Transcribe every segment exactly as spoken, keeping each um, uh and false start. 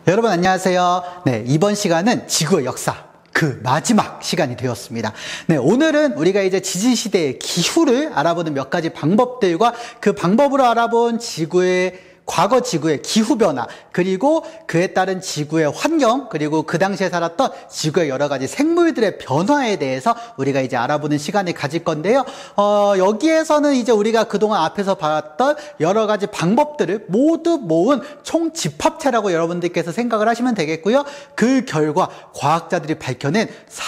여러분 안녕하세요. 네, 이번 시간은 지구의 역사 그 마지막 시간이 되었습니다. 네, 오늘은 우리가 이제 지질시대의 기후를 알아보는 몇 가지 방법들과 그 방법으로 알아본 지구의 과거 지구의 기후변화, 그리고 그에 따른 지구의 환경, 그리고 그 당시에 살았던 지구의 여러 가지 생물들의 변화에 대해서 우리가 이제 알아보는 시간을 가질 건데요. 어, 여기에서는 이제 우리가 그동안 앞에서 봤던 여러 가지 방법들을 모두 모은 총 집합체라고 여러분들께서 생각을 하시면 되겠고요. 그 결과 과학자들이 밝혀낸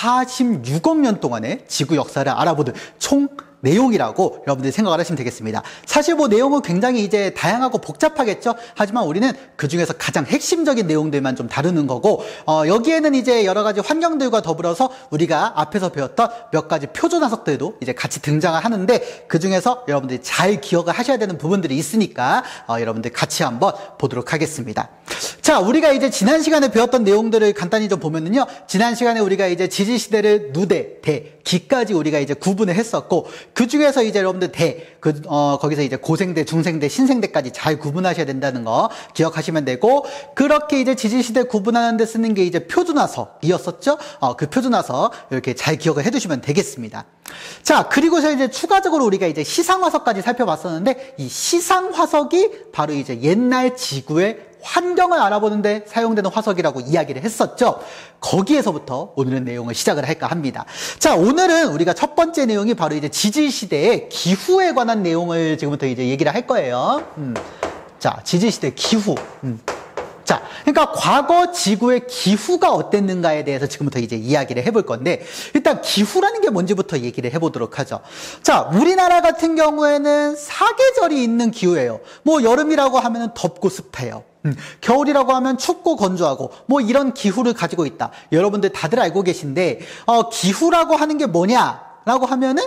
사십육억 년 동안의 지구 역사를 알아보는 총 내용이라고 여러분들이 생각을 하시면 되겠습니다. 사실 뭐 내용은 굉장히 이제 다양하고 복잡하겠죠. 하지만 우리는 그 중에서 가장 핵심적인 내용들만 좀 다루는 거고, 어, 여기에는 이제 여러 가지 환경들과 더불어서 우리가 앞에서 배웠던 몇 가지 표준화석들도 이제 같이 등장을 하는데, 그 중에서 여러분들이 잘 기억을 하셔야 되는 부분들이 있으니까 어, 여러분들 같이 한번 보도록 하겠습니다. 자, 우리가 이제 지난 시간에 배웠던 내용들을 간단히 좀 보면은요, 지난 시간에 우리가 이제 지질시대를 누대, 대, 기까지 우리가 이제 구분을 했었고, 그 중에서 이제 여러분들 대, 그, 어, 거기서 이제 고생대, 중생대, 신생대까지 잘 구분하셔야 된다는 거 기억하시면 되고, 그렇게 이제 지질시대 구분하는 데 쓰는 게 이제 표준화석이었었죠? 어, 그 표준화석 이렇게 잘 기억을 해두시면 되겠습니다. 자, 그리고서 이제 추가적으로 우리가 이제 시상화석까지 살펴봤었는데, 이 시상화석이 바로 이제 옛날 지구의 환경을 알아보는데 사용되는 화석이라고 이야기를 했었죠. 거기에서부터 오늘은 내용을 시작을 할까 합니다. 자, 오늘은 우리가 첫 번째 내용이 바로 이제 지질시대의 기후에 관한 내용을 지금부터 이제 얘기를 할 거예요. 음. 자, 지질시대 기후. 음. 자, 그러니까 과거 지구의 기후가 어땠는가에 대해서 지금부터 이제 이야기를 해볼 건데, 일단 기후라는 게 뭔지부터 얘기를 해보도록 하죠. 자, 우리나라 같은 경우에는 사계절이 있는 기후예요. 뭐 여름이라고 하면은 덥고 습해요. 음, 겨울이라고 하면 춥고 건조하고 뭐 이런 기후를 가지고 있다. 여러분들 다들 알고 계신데, 어, 기후라고 하는 게 뭐냐라고 하면은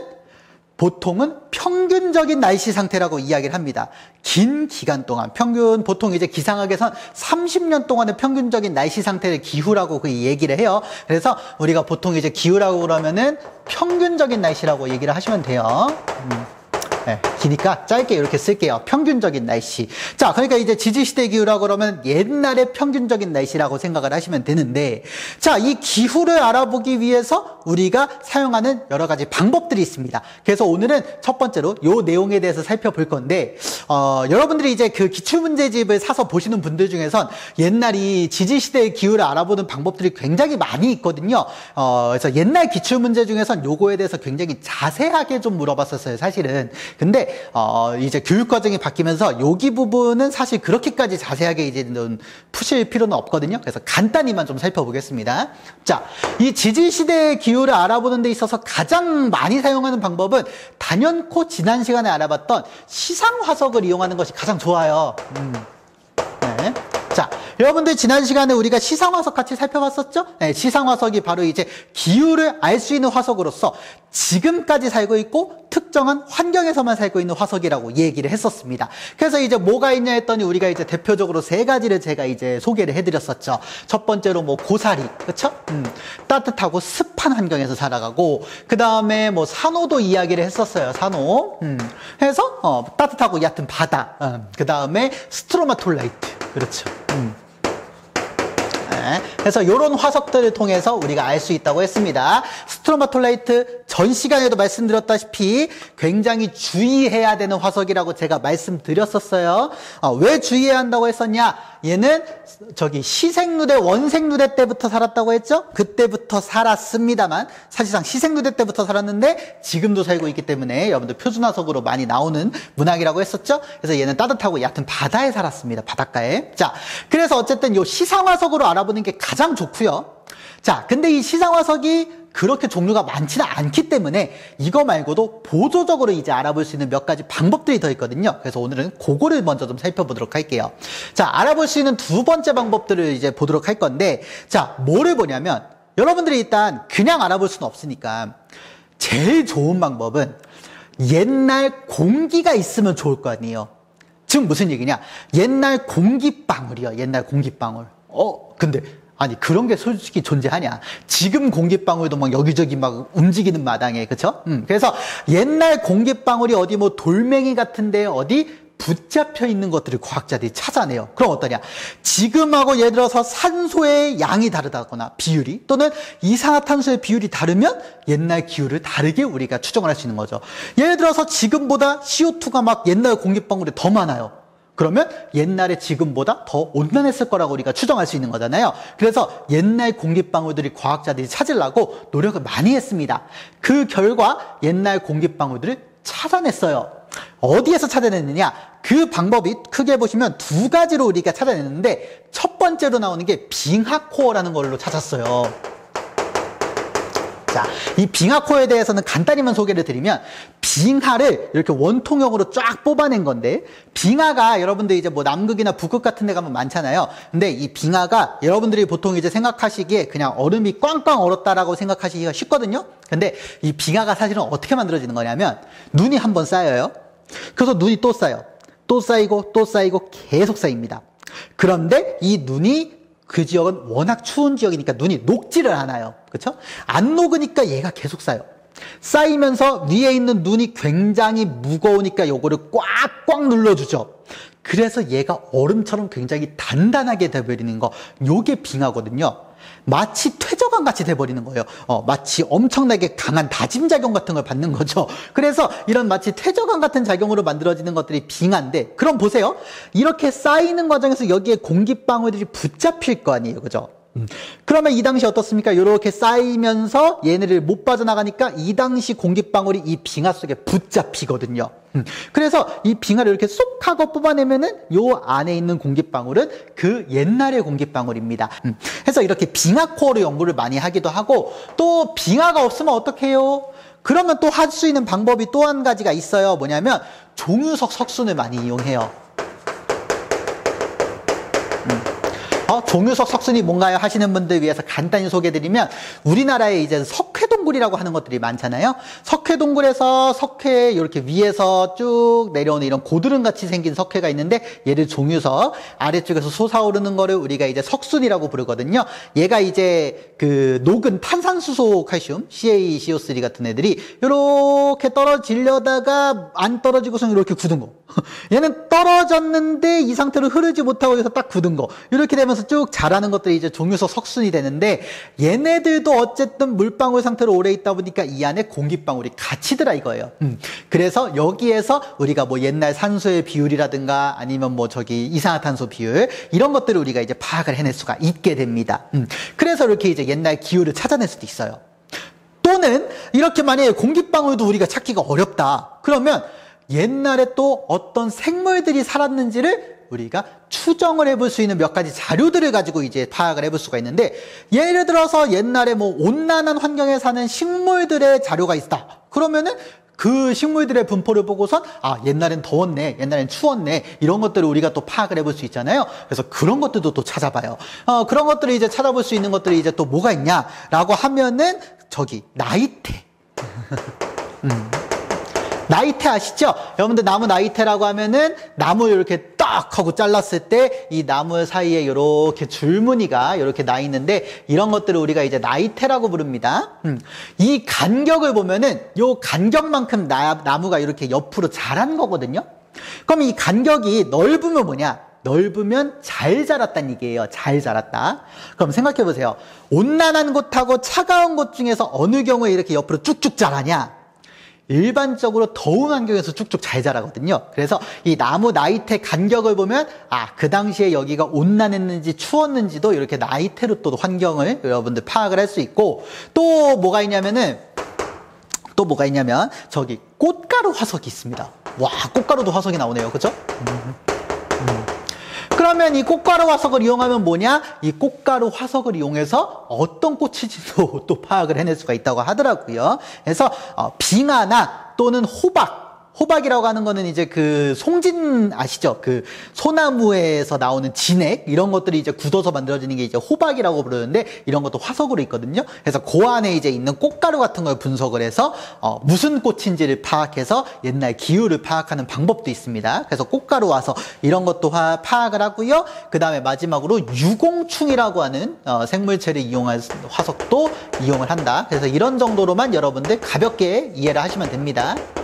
보통은 평균적인 날씨 상태라고 이야기를 합니다. 긴 기간 동안, 평균, 보통 이제 기상학에선 삼십 년 동안의 평균적인 날씨 상태를 기후라고 그 얘기를 해요. 그래서 우리가 보통 이제 기후라고 그러면은 평균적인 날씨라고 얘기를 하시면 돼요. 음. 네, 기니까 짧게 이렇게 쓸게요. 평균적인 날씨. 자, 그러니까 이제 지질시대 기후라고 그러면 옛날의 평균적인 날씨라고 생각을 하시면 되는데, 자, 이 기후를 알아보기 위해서 우리가 사용하는 여러 가지 방법들이 있습니다. 그래서 오늘은 첫 번째로 요 내용에 대해서 살펴볼 건데, 어, 여러분들이 이제 그 기출문제집을 사서 보시는 분들 중에선 옛날 이 지질시대의 기후를 알아보는 방법들이 굉장히 많이 있거든요. 어, 그래서 옛날 기출문제 중에선 요거에 대해서 굉장히 자세하게 좀 물어봤었어요, 사실은. 근데 어 이제 교육 과정이 바뀌면서 여기 부분은 사실 그렇게까지 자세하게 이제 푸실 필요는 없거든요. 그래서 간단히만 좀 살펴보겠습니다. 자, 이 지질시대의 기후를 알아보는 데 있어서 가장 많이 사용하는 방법은 단연코 지난 시간에 알아봤던 시상화석을 이용하는 것이 가장 좋아요. 음. 네. 자, 여러분들 지난 시간에 우리가 시상화석 같이 살펴봤었죠? 네, 시상화석이 바로 이제 기후를 알 수 있는 화석으로서 지금까지 살고 있고 특정한 환경에서만 살고 있는 화석이라고 얘기를 했었습니다. 그래서 이제 뭐가 있냐 했더니 우리가 이제 대표적으로 세 가지를 제가 이제 소개를 해드렸었죠. 첫 번째로 뭐 고사리, 그쵸? 음, 따뜻하고 습한 환경에서 살아가고, 그 다음에 뭐 산호도 이야기를 했었어요. 산호. 음, 해서 어, 따뜻하고 얕은 바다. 음, 그 다음에 스트로마톨라이트. 그렇죠. 음. 네. 그래서 이런 화석들을 통해서 우리가 알 수 있다고 했습니다. 스트로마톨라이트 전 시간에도 말씀드렸다시피 굉장히 주의해야 되는 화석이라고 제가 말씀드렸었어요. 어, 왜 주의해야 한다고 했었냐? 얘는 저기 시생누대, 원생누대 때부터 살았다고 했죠? 그때부터 살았습니다만 사실상 시생누대 때부터 살았는데 지금도 살고 있기 때문에 여러분들 표준화석으로 많이 나오는 문학이라고 했었죠? 그래서 얘는 따뜻하고 얕은 바다에 살았습니다. 바닷가에. 자, 그래서 어쨌든 요 시상화석으로 알아보는 게 가장 좋고요. 자, 근데 이 시상화석이 그렇게 종류가 많지는 않기 때문에 이거 말고도 보조적으로 이제 알아볼 수 있는 몇 가지 방법들이 더 있거든요. 그래서 오늘은 그거를 먼저 좀 살펴보도록 할게요. 자, 알아볼 수 있는 두 번째 방법들을 이제 보도록 할 건데, 자, 뭐를 보냐면 여러분들이 일단 그냥 알아볼 수는 없으니까 제일 좋은 방법은 옛날 공기가 있으면 좋을 거 아니에요. 지금 무슨 얘기냐? 옛날 공기방울이요. 옛날 공기방울. 어, 근데 아니 그런 게 솔직히 존재하냐? 지금 공기방울도 막 여기저기 막 움직이는 마당에, 그쵸? 음, 그래서 옛날 공기방울이 어디 뭐 돌멩이 같은데 어디 붙잡혀 있는 것들을 과학자들이 찾아내요. 그럼 어떠냐? 지금하고 예를 들어서 산소의 양이 다르다거나 비율이 또는 이산화탄소의 비율이 다르면 옛날 기후를 다르게 우리가 추정을 할 수 있는 거죠. 예를 들어서 지금보다 씨오투가 막 옛날 공기방울이 더 많아요. 그러면 옛날에 지금보다 더 온난했을 거라고 우리가 추정할 수 있는 거잖아요. 그래서 옛날 공기방울들이 과학자들이 찾으려고 노력을 많이 했습니다. 그 결과 옛날 공기방울들을 찾아냈어요. 어디에서 찾아냈느냐? 그 방법이 크게 보시면 두 가지로 우리가 찾아냈는데 첫 번째로 나오는 게 빙하코어라는 걸로 찾았어요. 자, 이 빙하코어에 대해서는 간단히만 소개를 드리면 빙하를 이렇게 원통형으로 쫙 뽑아낸 건데 빙하가 여러분들 이제 뭐 남극이나 북극 같은 데 가면 많잖아요. 근데 이 빙하가 여러분들이 보통 이제 생각하시기에 그냥 얼음이 꽝꽝 얼었다라고 생각하시기가 쉽거든요. 근데 이 빙하가 사실은 어떻게 만들어지는 거냐면 눈이 한번 쌓여요. 그래서 눈이 또 쌓여. 또 쌓이고 또 쌓이고 계속 쌓입니다. 그런데 이 눈이 그 지역은 워낙 추운 지역이니까 눈이 녹지를 않아요. 그렇죠? 안 녹으니까 얘가 계속 쌓여. 쌓이면서 위에 있는 눈이 굉장히 무거우니까 요거를 꽉꽉 눌러주죠. 그래서 얘가 얼음처럼 굉장히 단단하게 돼버리는 거, 요게 빙하거든요. 마치 퇴적암 같이 돼버리는 거예요. 어, 마치 엄청나게 강한 다짐작용 같은 걸 받는 거죠. 그래서 이런 마치 퇴적암 같은 작용으로 만들어지는 것들이 빙하인데, 그럼 보세요. 이렇게 쌓이는 과정에서 여기에 공기방울들이 붙잡힐 거 아니에요. 그죠? 음. 그러면 이 당시 어떻습니까? 이렇게 쌓이면서 얘네를 못 빠져나가니까 이 당시 공기방울이 이 빙하 속에 붙잡히거든요. 음. 그래서 이 빙하를 이렇게 쏙 하고 뽑아내면은 요 안에 있는 공기방울은 그 옛날의 공기방울입니다. 음. 그래서 이렇게 빙하코어로 연구를 많이 하기도 하고, 또 빙하가 없으면 어떻게 해요? 그러면 또 할 수 있는 방법이 또 한 가지가 있어요. 뭐냐면 종유석 석순을 많이 이용해요. 어, 종유석 석순이 뭔가요? 하시는 분들 위해서 간단히 소개해드리면, 우리나라에 이제 석회동굴이라고 하는 것들이 많잖아요. 석회동굴에서 석회 이렇게 위에서 쭉 내려오는 이런 고드름 같이 생긴 석회가 있는데, 얘를 종유석, 아래쪽에서 솟아오르는 거를 우리가 이제 석순이라고 부르거든요. 얘가 이제 그 녹은 탄산수소 칼슘, 씨 에이 씨 오 쓰리 같은 애들이 이렇게 떨어지려다가 안 떨어지고서 이렇게 굳은 거. 얘는 떨어졌는데 이 상태로 흐르지 못하고 여기서 딱 굳은 거. 이렇게 되면서 쭉 자라는 것들이 이제 종유석 석순이 되는데, 얘네들도 어쨌든 물방울 상태로 오래 있다 보니까 이 안에 공기방울이 같이 들어 이거예요. 음. 그래서 여기에서 우리가 뭐 옛날 산소의 비율이라든가 아니면 뭐 저기 이산화탄소 비율, 이런 것들을 우리가 이제 파악을 해낼 수가 있게 됩니다. 음. 그래서 이렇게 이제 옛날 기후를 찾아낼 수도 있어요. 또는 이렇게 만약에 공기방울도 우리가 찾기가 어렵다. 그러면 옛날에 또 어떤 생물들이 살았는지를 우리가 추정을 해볼 수 있는 몇 가지 자료들을 가지고 이제 파악을 해볼 수가 있는데, 예를 들어서 옛날에 뭐 온난한 환경에 사는 식물들의 자료가 있다. 그러면은 그 식물들의 분포를 보고선 아, 옛날엔 더웠네, 옛날엔 추웠네, 이런 것들을 우리가 또 파악을 해볼 수 있잖아요. 그래서 그런 것들도 또 찾아봐요. 어, 그런 것들을 이제 찾아볼 수 있는 것들이 이제 또 뭐가 있냐라고 하면은 저기 나이테. 음. 나이테 아시죠? 여러분들 나무 나이테라고 하면은 나무 이렇게 딱 하고 잘랐을 때 이 나무 사이에 이렇게 줄무늬가 이렇게 나 있는데, 이런 것들을 우리가 이제 나이테라고 부릅니다. 음. 이 간격을 보면은 요 간격만큼 나, 나무가 이렇게 옆으로 자란 거거든요. 그럼 이 간격이 넓으면 뭐냐? 넓으면 잘 자랐다는 얘기예요. 잘 자랐다. 그럼 생각해 보세요. 온난한 곳하고 차가운 곳 중에서 어느 경우에 이렇게 옆으로 쭉쭉 자라냐? 일반적으로 더운 환경에서 쭉쭉 잘 자라거든요. 그래서 이 나무 나이테 간격을 보면 아, 그 당시에 여기가 온난했는지 추웠는지도 이렇게 나이테로 또 환경을 여러분들 파악을 할 수 있고, 또 뭐가 있냐면은 또 뭐가 있냐면 저기 꽃가루 화석이 있습니다. 와, 꽃가루도 화석이 나오네요. 그죠? 음, 음. 그러면 이 꽃가루 화석을 이용하면 뭐냐? 이 꽃가루 화석을 이용해서 어떤 꽃인지도 또 파악을 해낼 수가 있다고 하더라고요. 그래서 어, 빙하나 또는 호박, 호박이라고 하는 거는 이제 그 송진 아시죠? 그 소나무에서 나오는 진액, 이런 것들이 이제 굳어서 만들어지는 게 이제 호박이라고 부르는데, 이런 것도 화석으로 있거든요. 그래서 그 안에 이제 있는 꽃가루 같은 걸 분석을 해서 어, 무슨 꽃인지를 파악해서 옛날 기후를 파악하는 방법도 있습니다. 그래서 꽃가루 화석 이런 것도 화, 파악을 하고요. 그 다음에 마지막으로 유공충이라고 하는 어, 생물체를 이용한 화석도 이용을 한다. 그래서 이런 정도로만 여러분들 가볍게 이해를 하시면 됩니다.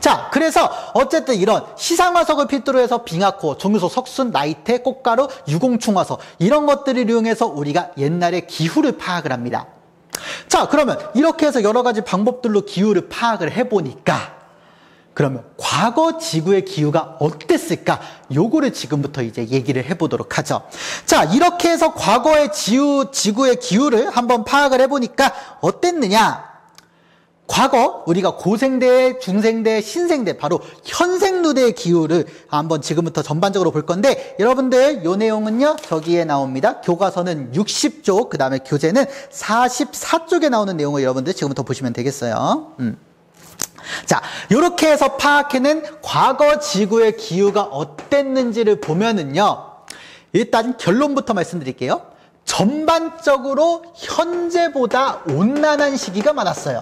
자, 그래서 어쨌든 이런 시상화석을 필두로 해서 빙하코, 종유소, 석순, 나이테, 꽃가루, 유공충화석 이런 것들을 이용해서 우리가 옛날의 기후를 파악을 합니다. 자, 그러면 이렇게 해서 여러 가지 방법들로 기후를 파악을 해보니까 그러면 과거 지구의 기후가 어땠을까? 요거를 지금부터 이제 얘기를 해보도록 하죠. 자, 이렇게 해서 과거의 지구, 지구의 기후를 한번 파악을 해보니까 어땠느냐? 과거 우리가 고생대, 중생대, 신생대 바로 현생누대의 기후를 한번 지금부터 전반적으로 볼 건데 여러분들 요 내용은요 저기에 나옵니다. 교과서는 육십 쪽, 그 다음에 교재는 사십사 쪽에 나오는 내용을 여러분들 지금부터 보시면 되겠어요. 음. 자, 이렇게 해서 파악해낸 과거 지구의 기후가 어땠는지를 보면은요 일단 결론부터 말씀드릴게요. 전반적으로 현재보다 온난한 시기가 많았어요.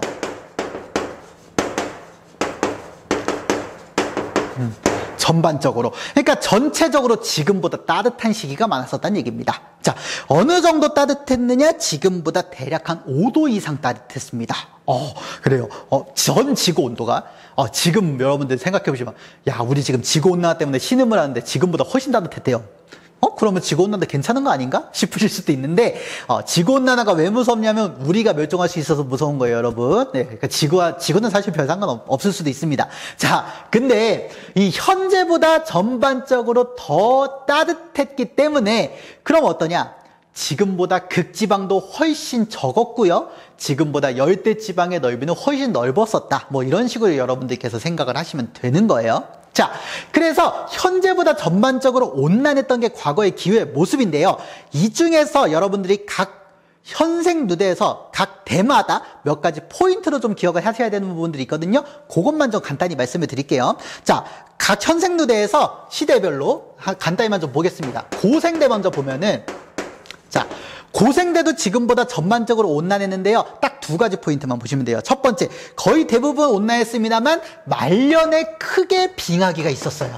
음, 전반적으로. 그러니까 전체적으로 지금보다 따뜻한 시기가 많았었다는 얘기입니다. 자, 어느 정도 따뜻했느냐? 지금보다 대략 한 오 도 이상 따뜻했습니다. 어, 그래요. 어, 전 지구 온도가, 어, 지금 여러분들 생각해 보시면, 야, 우리 지금 지구온난화 때문에 신음을 하는데 지금보다 훨씬 따뜻했대요. 어, 그러면 지구온난화 괜찮은 거 아닌가? 싶으실 수도 있는데, 어, 지구온난화가 왜 무섭냐면, 우리가 멸종할 수 있어서 무서운 거예요, 여러분. 네, 그러니까 지구와, 지구는 사실 별 상관 없을 수도 있습니다. 자, 근데, 이 현재보다 전반적으로 더 따뜻했기 때문에, 그럼 어떠냐? 지금보다 극지방도 훨씬 적었고요. 지금보다 열대지방의 넓이는 훨씬 넓었었다. 뭐 이런 식으로 여러분들께서 생각을 하시면 되는 거예요. 자, 그래서 현재보다 전반적으로 온난했던 게 과거의 기후의 모습인데요. 이 중에서 여러분들이 각 현생누대에서 각 대마다 몇 가지 포인트로 좀 기억을 하셔야 되는 부분들이 있거든요. 그것만 좀 간단히 말씀을 드릴게요. 자, 각 현생누대에서 시대별로 간단히만 좀 보겠습니다. 고생대 먼저 보면은 자, 고생대도 지금보다 전반적으로 온난했는데요. 딱 두 가지 포인트만 보시면 돼요. 첫 번째, 거의 대부분 온난했습니다만 말년에 크게 빙하기가 있었어요.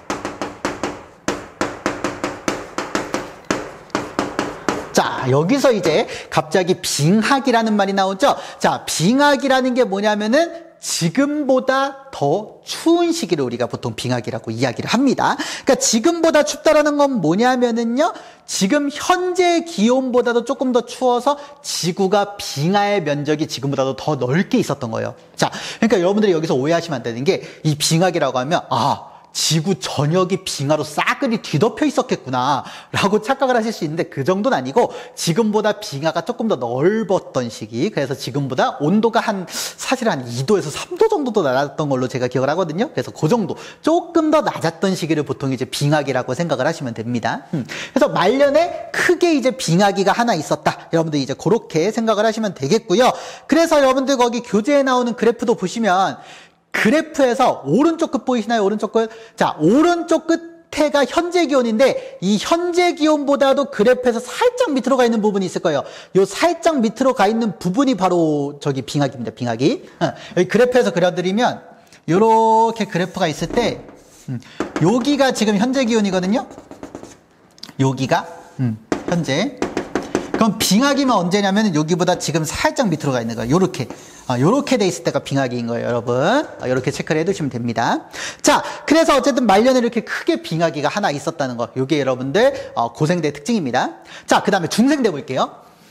자, 여기서 이제 갑자기 빙하기라는 말이 나오죠. 자, 빙하기라는 게 뭐냐면은 지금보다 더 추운 시기를 우리가 보통 빙하기라고 이야기를 합니다. 그러니까 지금보다 춥다라는 건 뭐냐면은요, 지금 현재 기온보다도 조금 더 추워서 지구가 빙하의 면적이 지금보다도 더 넓게 있었던 거예요. 자, 그러니까 여러분들이 여기서 오해하시면 안 되는 게 이 빙하기라고 하면 아, 지구 전역이 빙하로 싸그리 뒤덮여 있었겠구나 라고 착각을 하실 수 있는데 그 정도는 아니고 지금보다 빙하가 조금 더 넓었던 시기, 그래서 지금보다 온도가 한 사실 한 이 도에서 삼 도 정도 더 낮았던 걸로 제가 기억을 하거든요. 그래서 그 정도 조금 더 낮았던 시기를 보통 이제 빙하기라고 생각을 하시면 됩니다. 음. 그래서 말년에 크게 이제 빙하기가 하나 있었다, 여러분들 이제 그렇게 생각을 하시면 되겠고요. 그래서 여러분들 거기 교재에 나오는 그래프도 보시면 그래프에서 오른쪽 끝 보이시나요? 오른쪽 끝. 자, 오른쪽 끝에가 현재 기온인데 이 현재 기온보다도 그래프에서 살짝 밑으로 가 있는 부분이 있을 거예요. 요 살짝 밑으로 가 있는 부분이 바로 저기 빙하기입니다. 빙하기. 어, 여기 그래프에서 그려드리면 요렇게 그래프가 있을 때 음, 여기가 지금 현재 기온이거든요. 여기가 음, 현재. 그럼 빙하기만 언제냐면 여기보다 지금 살짝 밑으로 가 있는 거예요. 요렇게. 아, 요렇게 돼 있을 때가 빙하기인 거예요, 여러분. 아, 요렇게 체크를 해두시면 됩니다. 자, 그래서 어쨌든 말년에 이렇게 크게 빙하기가 하나 있었다는 거. 요게 여러분들, 어, 고생대 특징입니다. 자, 그 다음에 중생대 볼게요.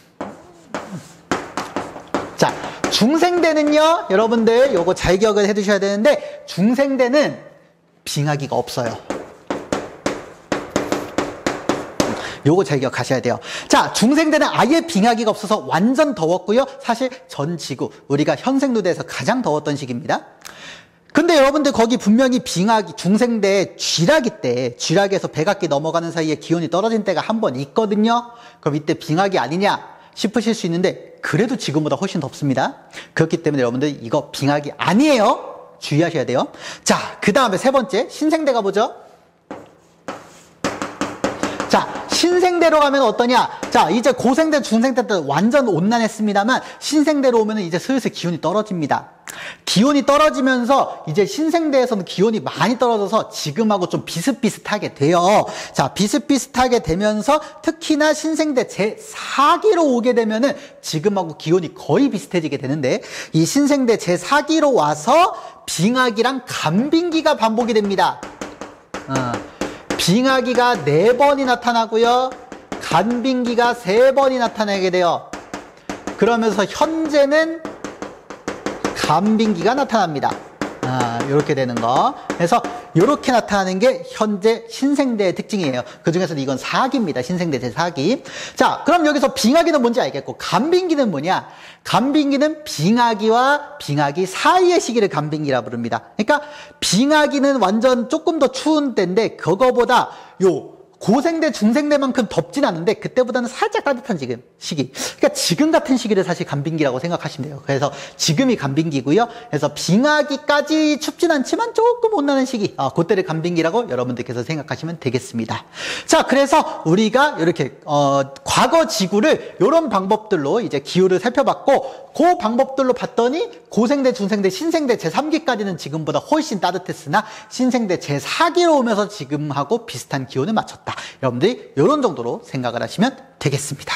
자, 중생대는요, 여러분들 요거 잘 기억을 해두셔야 되는데, 중생대는 빙하기가 없어요. 요거 잘 기억하셔야 돼요. 자, 중생대는 아예 빙하기가 없어서 완전 더웠고요. 사실 전 지구, 우리가 현생누대에서 가장 더웠던 시기입니다. 근데 여러분들 거기 분명히 빙하기, 중생대 쥐라기 때, 쥐라기에서 백악기 넘어가는 사이에 기온이 떨어진 때가 한 번 있거든요. 그럼 이때 빙하기 아니냐 싶으실 수 있는데 그래도 지금보다 훨씬 덥습니다. 그렇기 때문에 여러분들 이거 빙하기 아니에요. 주의하셔야 돼요. 자, 그 다음에 세 번째, 신생대 가보죠. 자, 신생대로 가면 어떠냐? 자, 이제 고생대, 중생대 때 완전 온난했습니다만 신생대로 오면 이제 슬슬 기온이 떨어집니다. 기온이 떨어지면서 이제 신생대에서는 기온이 많이 떨어져서 지금하고 좀 비슷비슷하게 돼요. 자, 비슷비슷하게 되면서 특히나 신생대 제사 기로 오게 되면은 지금하고 기온이 거의 비슷해지게 되는데, 이 신생대 제사 기로 와서 빙하기랑 간빙기가 반복이 됩니다. 어, 빙하기가 네 번이 나타나고요, 간빙기가 세 번이 나타나게 돼요. 그러면서 현재는 간빙기가 나타납니다. 아, 이렇게 되는 거. 그래서 이렇게 나타나는 게 현재 신생대의 특징이에요. 그 중에서도 이건 사 기입니다. 신생대 제사 기. 자, 그럼 여기서 빙하기는 뭔지 알겠고, 간빙기는 뭐냐? 간빙기는 빙하기와 빙하기 사이의 시기를 간빙기라 부릅니다. 그러니까 빙하기는 완전 조금 더 추운 때인데, 그거보다 요 고생대, 중생대만큼 덥진 않은데 그때보다는 살짝 따뜻한 지금 시기. 그러니까 지금 같은 시기를 사실 간빙기라고 생각하시면 돼요. 그래서 지금이 간빙기고요. 그래서 빙하기까지 춥진 않지만 조금 온나는 시기, 어, 그때를 간빙기라고 여러분들께서 생각하시면 되겠습니다. 자, 그래서 우리가 이렇게 어, 과거 지구를 이런 방법들로 이제 기후를 살펴봤고, 그 방법들로 봤더니 고생대, 중생대, 신생대 제삼 기까지는 지금보다 훨씬 따뜻했으나 신생대 제사 기로 오면서 지금하고 비슷한 기온을 맞췄다. 여러분들이 이런 정도로 생각을 하시면 되겠습니다.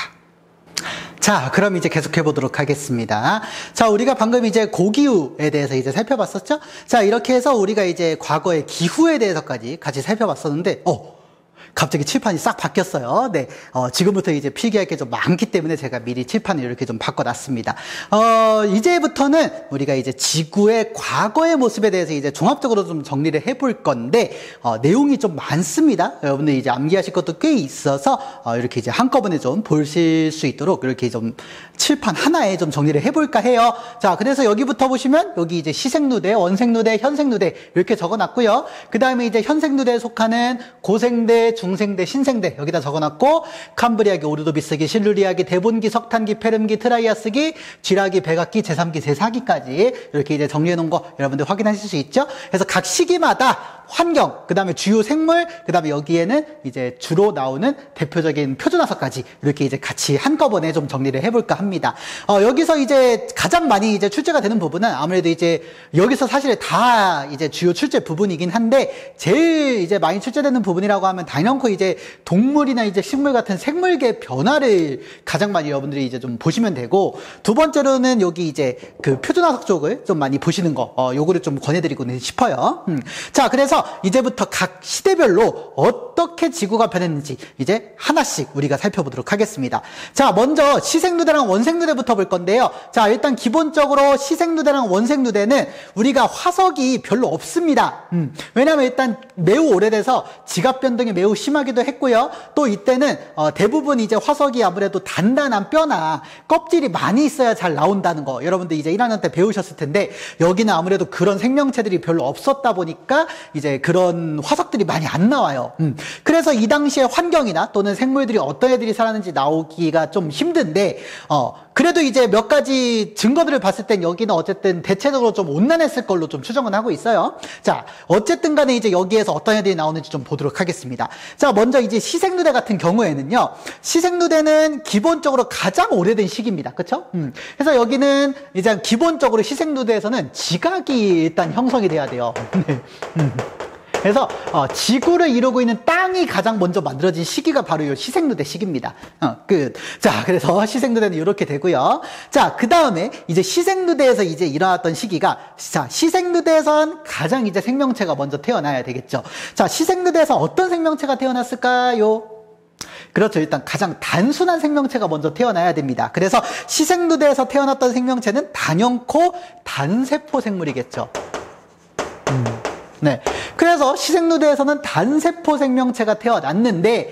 자, 그럼 이제 계속해 보도록 하겠습니다. 자, 우리가 방금 이제 고기후에 대해서 이제 살펴봤었죠? 자, 이렇게 해서 우리가 이제 과거의 기후에 대해서까지 같이 살펴봤었는데, 어, 갑자기 칠판이 싹 바뀌었어요. 네, 어, 지금부터 이제 필기할 게 좀 많기 때문에 제가 미리 칠판을 이렇게 좀 바꿔놨습니다. 어, 이제부터는 우리가 이제 지구의 과거의 모습에 대해서 이제 종합적으로 좀 정리를 해볼 건데, 어, 내용이 좀 많습니다. 여러분들 이제 암기하실 것도 꽤 있어서 어, 이렇게 이제 한꺼번에 좀 보실 수 있도록 이렇게 좀 칠판 하나에 좀 정리를 해볼까 해요. 자, 그래서 여기부터 보시면 여기 이제 시생누대, 원생누대, 현생누대 이렇게 적어놨고요. 그 다음에 이제 현생누대에 속하는 고생대, 중생대, 신생대 여기다 적어놨고, 캄브리아기, 오르도비스기, 실루리아기, 대본기, 석탄기, 페름기, 트라이아스기, 쥐라기, 백악기, 제삼 기, 제사 기까지 이렇게 이제 정리해 놓은 거 여러분들 확인하실 수 있죠? 그래서 각 시기마다 환경, 그 다음에 주요 생물, 그 다음에 여기에는 이제 주로 나오는 대표적인 표준화석까지 이렇게 이제 같이 한꺼번에 좀 정리를 해볼까 합니다. 어, 여기서 이제 가장 많이 이제 출제가 되는 부분은 아무래도 이제 여기서 사실 다 이제 주요 출제 부분이긴 한데, 제일 이제 많이 출제되는 부분이라고 하면 당연코 이제 동물이나 이제 식물 같은 생물계 변화를 가장 많이 여러분들이 이제 좀 보시면 되고, 두 번째로는 여기 이제 그 표준화석 쪽을 좀 많이 보시는 거, 어, 요거를 좀 권해드리고 싶어요. 음. 자, 그래서 이제부터 각 시대별로 어떻게 지구가 변했는지 이제 하나씩 우리가 살펴보도록 하겠습니다. 자, 먼저 시생누대랑 원생누대부터 볼 건데요. 자, 일단 기본적으로 시생누대랑 원생누대는 우리가 화석이 별로 없습니다. 음, 왜냐하면 일단 매우 오래돼서 지각 변동이 매우 심하기도 했고요. 또 이때는 어, 대부분 이제 화석이 아무래도 단단한 뼈나 껍질이 많이 있어야 잘 나온다는 거 여러분들 이제 일 학년 때 배우셨을 텐데, 여기는 아무래도 그런 생명체들이 별로 없었다 보니까 이제 그런 화석들이 많이 안 나와요. 음. 그래서 이 당시의 환경이나 또는 생물들이 어떤 애들이 살았는지 나오기가 좀 힘든데, 어, 그래도 이제 몇 가지 증거들을 봤을 땐 여기는 어쨌든 대체적으로 좀 온난했을 걸로 좀 추정은 하고 있어요. 자, 어쨌든 간에 이제 여기에서 어떤 애들이 나오는지 좀 보도록 하겠습니다. 자, 먼저 이제 시생누대 같은 경우에는요, 시생누대는 기본적으로 가장 오래된 시기입니다. 그쵸? 음. 그래서 여기는 이제 기본적으로 시생누대에서는 지각이 일단 형성이 돼야 돼요. 네. 음. 그래서 어, 지구를 이루고 있는 땅이 가장 먼저 만들어진 시기가 바로 이 시생누대 시기입니다. 어, 끝. 자, 그래서 시생누대는 이렇게 되고요. 자, 그 다음에 이제 시생누대에서 이제 일어났던 시기가, 자, 시생누대에선 가장 이제 생명체가 먼저 태어나야 되겠죠. 자, 시생누대에서 어떤 생명체가 태어났을까요? 그렇죠. 일단 가장 단순한 생명체가 먼저 태어나야 됩니다. 그래서 시생누대에서 태어났던 생명체는 단연코 단세포 생물이겠죠. 음. 네. 그래서 시생누대에서는 단세포 생명체가 태어났는데,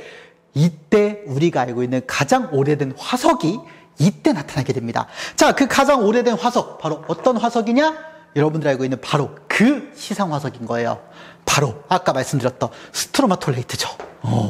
이때 우리가 알고 있는 가장 오래된 화석이 이때 나타나게 됩니다. 자, 그 가장 오래된 화석, 바로 어떤 화석이냐? 여러분들 알고 있는 바로 그 시상 화석인 거예요. 바로 아까 말씀드렸던 스트로마톨레이트죠. 오.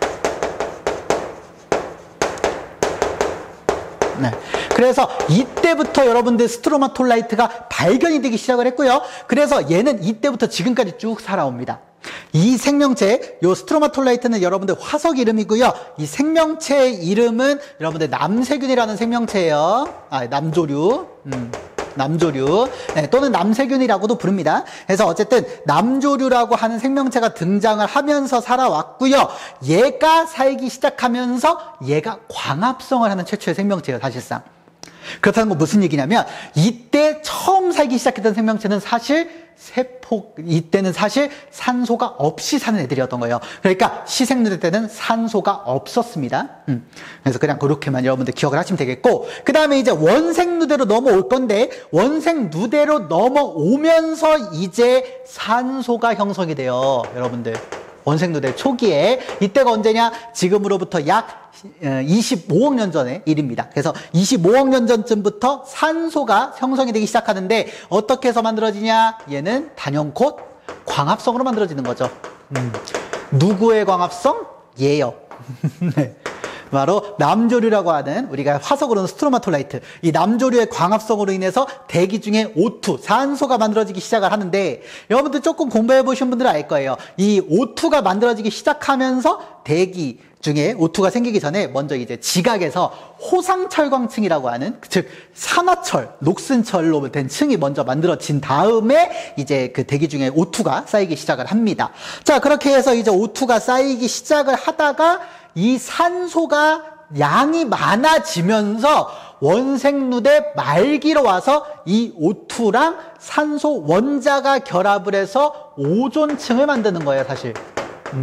네. 그래서 이때부터 여러분들 스트로마톨라이트가 발견이 되기 시작을 했고요. 그래서 얘는 이때부터 지금까지 쭉 살아옵니다. 이 생명체, 요 스트로마톨라이트는 여러분들 화석 이름이고요. 이 생명체의 이름은 여러분들 남세균이라는 생명체예요. 아, 남조류. 음. 남조류, 네, 또는 남세균이라고도 부릅니다. 그래서 어쨌든 남조류라고 하는 생명체가 등장을 하면서 살아왔고요. 얘가 살기 시작하면서 얘가 광합성을 하는 최초의 생명체예요, 사실상. 그렇다는 건 무슨 얘기냐면 이때 처음 살기 시작했던 생명체는 사실 세포, 이때는 사실 산소가 없이 사는 애들이었던 거예요. 그러니까 시생누대 때는 산소가 없었습니다. 음. 그래서 그냥 그렇게만 여러분들 기억을 하시면 되겠고, 그 다음에 이제 원생누대로 넘어올 건데, 원생누대로 넘어오면서 이제 산소가 형성이 돼요, 여러분들. 원생누대 초기에. 이때가 언제냐? 지금으로부터 약 이십오억 년 전의 일입니다. 그래서 이십오억 년 전쯤부터 산소가 형성이 되기 시작하는데 어떻게 해서 만들어지냐? 얘는 단연코 광합성으로 만들어지는 거죠. 음. 누구의 광합성? 얘요. 네. 바로 남조류라고 하는, 우리가 화석으로는 스트로마톨라이트, 이 남조류의 광합성으로 인해서 대기 중에 오투, 산소가 만들어지기 시작을 하는데, 여러분들 조금 공부해 보신 분들은 알 거예요. 이 오투가 만들어지기 시작하면서 대기 중에 오투가 생기기 전에 먼저 이제 지각에서 호상철광층이라고 하는, 즉 산화철, 녹슨철로 된 층이 먼저 만들어진 다음에 이제 그 대기 중에 오투가 쌓이기 시작을 합니다. 자, 그렇게 해서 이제 오투가 쌓이기 시작을 하다가 이 산소가 양이 많아지면서 원생누대 말기로 와서 이 오투랑 산소 원자가 결합을 해서 오존층을 만드는 거예요, 사실. 음.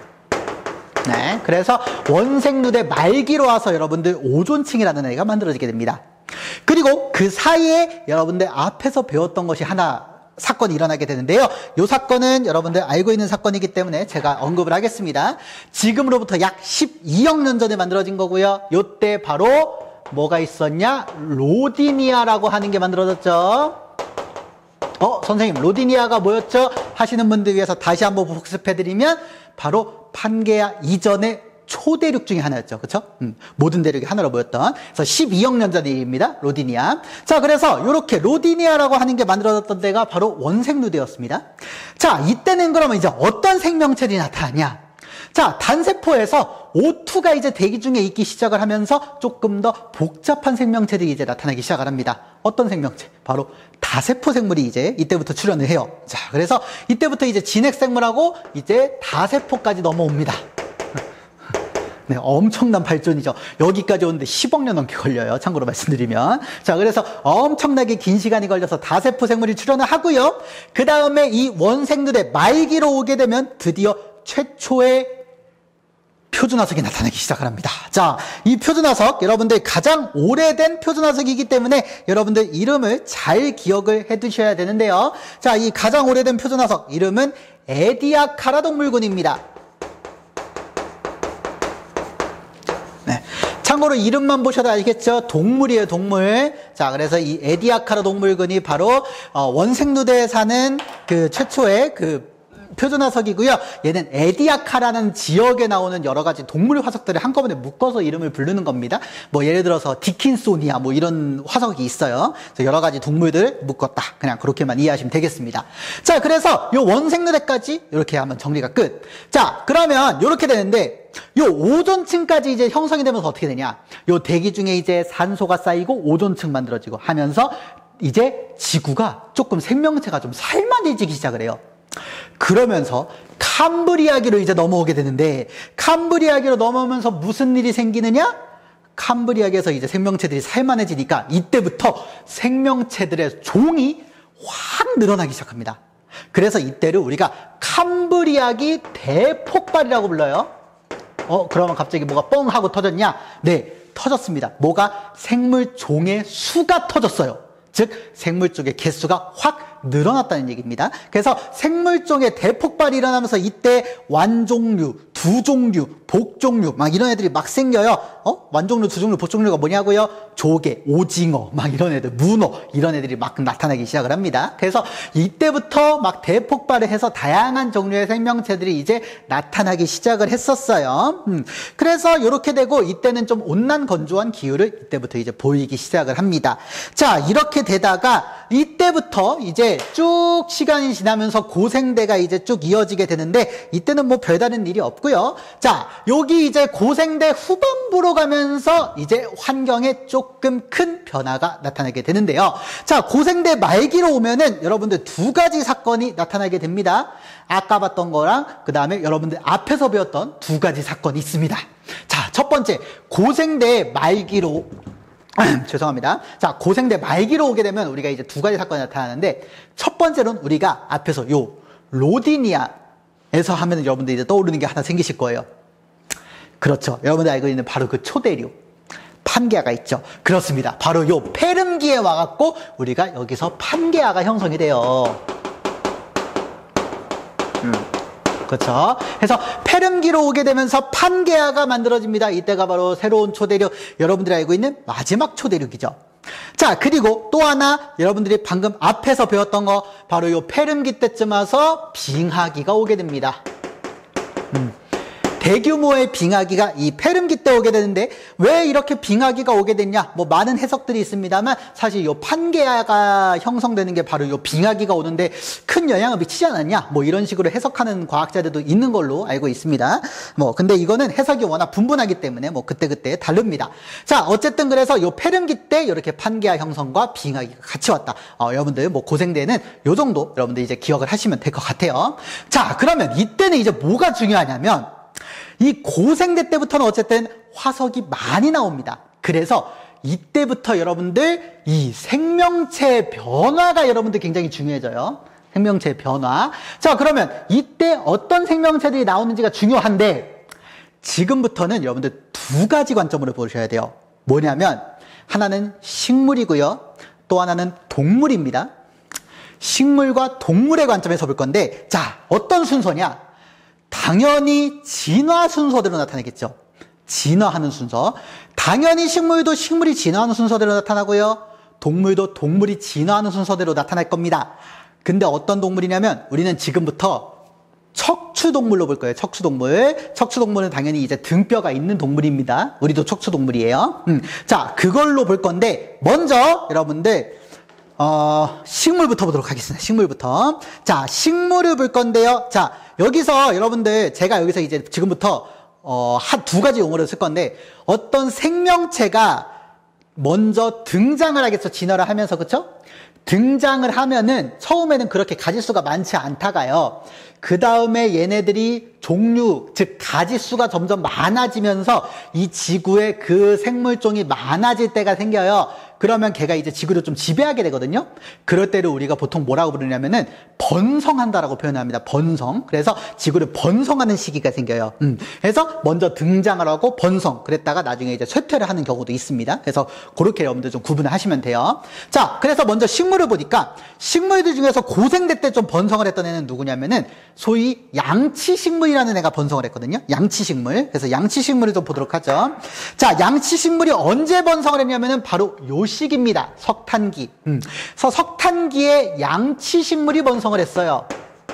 네, 그래서 원생누대 말기로 와서 여러분들 오존층이라는 애가 만들어지게 됩니다. 그리고 그 사이에 여러분들 앞에서 배웠던 것이 하나 사건이 일어나게 되는데요. 이 사건은 여러분들 알고 있는 사건이기 때문에 제가 언급을 하겠습니다. 지금으로부터 약 십이억 년 전에 만들어진 거고요. 이때 바로 뭐가 있었냐? 로디니아라고 하는 게 만들어졌죠. 어, 선생님, 로디니아가 뭐였죠? 하시는 분들 위해서 다시 한번 복습해드리면 바로 판게아 이전의 초대륙 중에 하나였죠. 그쵸? 음, 모든 대륙이 하나로 모였던. 그래서 십이억 년 전의 일입니다. 로디니아. 자, 그래서 이렇게 로디니아라고 하는 게 만들어졌던 데가 바로 원생누대였습니다. 자, 이때는 그러면 이제 어떤 생명체들이 나타나냐? 자, 단세포에서 오투가 이제 대기 중에 있기 시작을 하면서 조금 더 복잡한 생명체들이 이제 나타나기 시작을 합니다. 어떤 생명체? 바로 다세포 생물이 이제 이때부터 출현을 해요. 자, 그래서 이때부터 이제 진핵생물하고 이제 다세포까지 넘어옵니다. 네, 엄청난 발전이죠. 여기까지 오는데 십억 년 넘게 걸려요. 참고로 말씀드리면. 자, 그래서 엄청나게 긴 시간이 걸려서 다세포 생물이 출현을 하고요. 그 다음에 이 원생누대 말기로 오게 되면 드디어 최초의 표준화석이 나타나기 시작을 합니다. 자, 이 표준화석, 여러분들 가장 오래된 표준화석이기 때문에 여러분들 이름을 잘 기억을 해 두셔야 되는데요. 자, 이 가장 오래된 표준화석, 이름은 에디아카라 동물군입니다. 네. 참고로 이름만 보셔도 알겠죠? 동물이에요, 동물. 자, 그래서 이 에디아카라 동물군이 바로 어, 원생누대에 사는 그 최초의 그 표준화석이고요. 얘는 에디아카라는 지역에 나오는 여러 가지 동물 화석들을 한꺼번에 묶어서 이름을 부르는 겁니다. 뭐 예를 들어서 디킨소니아 뭐 이런 화석이 있어요. 그래서 여러 가지 동물들을 묶었다. 그냥 그렇게만 이해하시면 되겠습니다. 자, 그래서 요 원생누대까지 이렇게 하면 정리가 끝. 자, 그러면 이렇게 되는데 요 오존층까지 이제 형성이 되면서 어떻게 되냐? 요 대기 중에 이제 산소가 쌓이고 오존층 만들어지고 하면서 이제 지구가 조금 생명체가 좀 살만해지기 시작을 해요. 그러면서 캄브리아기로 이제 넘어오게 되는데, 캄브리아기로 넘어오면서 무슨 일이 생기느냐? 캄브리아기에서 이제 생명체들이 살만해지니까 이때부터 생명체들의 종이 확 늘어나기 시작합니다. 그래서 이때를 우리가 캄브리아기 대폭발이라고 불러요. 어, 그러면 갑자기 뭐가 뻥 하고 터졌냐? 네, 터졌습니다. 뭐가? 생물종의 수가 터졌어요. 즉 생물 쪽의 개수가 확 늘어났다는 얘기입니다. 그래서 생물종의 대폭발이 일어나면서 이때 완종류, 두종류, 복종류 막 이런 애들이 막 생겨요. 어? 완종류, 두종류, 복종류가 뭐냐고요? 조개, 오징어 막 이런 애들, 문어 이런 애들이 막 나타나기 시작을 합니다. 그래서 이때부터 막 대폭발을 해서 다양한 종류의 생명체들이 이제 나타나기 시작을 했었어요. 음. 그래서 이렇게 되고 이때는 좀 온난 건조한 기후를 이때부터 이제 보이기 시작을 합니다. 자, 이렇게 되다가 이때부터 이제 쭉 시간이 지나면서 고생대가 이제 쭉 이어지게 되는데 이때는 뭐 별다른 일이 없고요. 자, 여기 이제 고생대 후반부로 가면서 이제 환경에 조금 큰 변화가 나타나게 되는데요. 자, 고생대 말기로 오면은 여러분들 두 가지 사건이 나타나게 됩니다. 아까 봤던 거랑 그 다음에 여러분들 앞에서 배웠던 두 가지 사건이 있습니다. 자, 첫 번째, 고생대 말기로 죄송합니다. 자, 고생대 말기로 오게 되면 우리가 이제 두 가지 사건이 나타나는데, 첫 번째로는 우리가 앞에서 요 로디니아에서 하면 여러분들 이제 떠오르는 게 하나 생기실 거예요. 그렇죠. 여러분들 알고 있는 바로 그 초대류 판게아가 있죠. 그렇습니다. 바로 요 페름기에 와갖고 우리가 여기서 판게아가 형성이 돼요. 음. 그렇죠. 그래서 페름기로 오게 되면서 판게아가 만들어집니다. 이때가 바로 새로운 초대륙, 여러분들이 알고 있는 마지막 초대륙이죠. 자, 그리고 또 하나 여러분들이 방금 앞에서 배웠던 거, 바로 요 페름기 때쯤 와서 빙하기가 오게 됩니다. 음. 대규모의 빙하기가 이 페름기 때 오게 되는데, 왜 이렇게 빙하기가 오게 됐냐? 뭐 많은 해석들이 있습니다만, 사실 요 판게아가 형성되는 게 바로 요 빙하기가 오는데 큰 영향을 미치지 않았냐? 뭐 이런 식으로 해석하는 과학자들도 있는 걸로 알고 있습니다. 뭐 근데 이거는 해석이 워낙 분분하기 때문에 뭐 그때그때 다릅니다. 자, 어쨌든 그래서 요 페름기 때 이렇게 판게아 형성과 빙하기가 같이 왔다. 어, 여러분들 뭐 고생대는 요 정도 여러분들 이제 기억을 하시면 될 것 같아요. 자, 그러면 이때는 이제 뭐가 중요하냐면, 이 고생대 때부터는 어쨌든 화석이 많이 나옵니다. 그래서 이때부터 여러분들 이 생명체 변화가 여러분들 굉장히 중요해져요. 생명체 변화. 자, 그러면 이때 어떤 생명체들이 나오는지가 중요한데, 지금부터는 여러분들 두 가지 관점으로 보셔야 돼요. 뭐냐면 하나는 식물이고요, 또 하나는 동물입니다. 식물과 동물의 관점에서 볼 건데, 자, 어떤 순서냐? 당연히 진화 순서대로 나타나겠죠. 진화하는 순서. 당연히 식물도 식물이 진화하는 순서대로 나타나고요, 동물도 동물이 진화하는 순서대로 나타날 겁니다. 근데 어떤 동물이냐면, 우리는 지금부터 척추동물로 볼 거예요. 척추동물. 척추동물은 당연히 이제 등뼈가 있는 동물입니다. 우리도 척추동물이에요. 음. 자, 그걸로 볼 건데, 먼저 여러분들 어, 식물부터 보도록 하겠습니다. 식물부터. 자, 식물을 볼 건데요. 자, 여기서 여러분들 제가 여기서 이제 지금부터 어, 한 두 가지 용어를 쓸 건데, 어떤 생명체가 먼저 등장을 하겠죠. 진화를 하면서. 그쵸? 등장을 하면은 처음에는 그렇게 가지수가 많지 않다가요, 그 다음에 얘네들이 종류, 즉 가지수가 점점 많아지면서 이 지구에 그 생물종이 많아질 때가 생겨요. 그러면 걔가 이제 지구를 좀 지배하게 되거든요. 그럴 때를 우리가 보통 뭐라고 부르냐면은 번성한다라고 표현합니다. 번성. 그래서 지구를 번성하는 시기가 생겨요. 음. 그래서 먼저 등장을 하고 번성. 그랬다가 나중에 이제 쇠퇴를 하는 경우도 있습니다. 그래서 그렇게 여러분들 좀 구분을 하시면 돼요. 자, 그래서 먼저 식물을 보니까, 식물들 중에서 고생대 때 좀 번성을 했던 애는 누구냐면은 소위 양치식물이라는 애가 번성을 했거든요. 양치식물. 그래서 양치식물을 좀 보도록 하죠. 자, 양치식물이 언제 번성을 했냐면은 바로 요 시기입니다. 석탄기. 음. 그래서 석탄기에 양치식물이 번성을 했어요.